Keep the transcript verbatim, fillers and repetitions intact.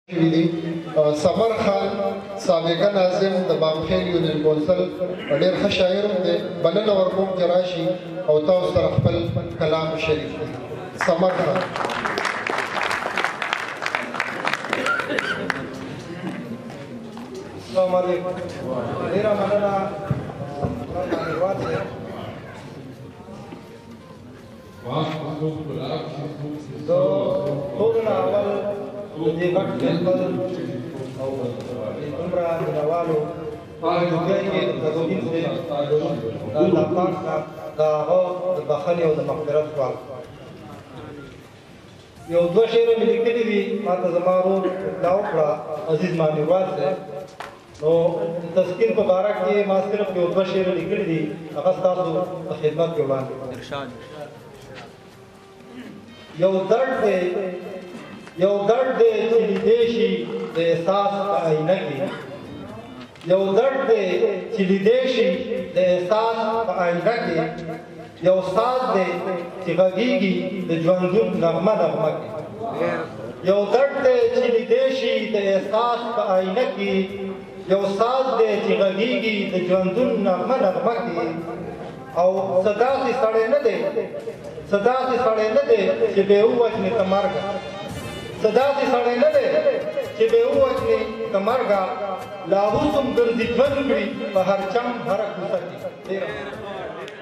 سمر خان سابقا ناظم د بامخیل یونین کونسل ډېر ښه شاعر هم دی بلنه ورکوم چې راشي او تاسو سره خپل کلام شریک کړي سمر خان السلام علیکم ډېره مننه هیواد صاحب د ټولو نه اول د دې غټ خدمت او دومره مینوالو جوګۍ کې د ګډین صاحب د الله پاک نه د هغه د بخښنې او د مغفرت سوال یو دوه شعرونه مې لیکلي دي ما ته زما ورور اطلاع وکړه عزیز مانیوال صاحب نو تسکین په باره کې ما صرف یو دوه شعرونه لیکلي دي هغه ستاسو په خدمت کې وړاندې یو درد دی یو درد دی چې لیدی شي د احساس په آینه کې یو درد دی چې لیدی شي د احساس په آینه کې یو ساز دی چې غږیږي د ژوندون نغمه نغمه کې یو درد دی چې لیدی شي د احساس په آینه کې یو ساز دی چې غږیږي د ژوندون نغمه نغمه کې او صدا سي سړی نه دی صدا سي سړی نه دی چې به ووژنې ته مرګه صدا سي سړی نه دی چې به ووژنې ته مرګه لا اوس هم ګرځي ژوند کړي په هر چم هره کوڅه کې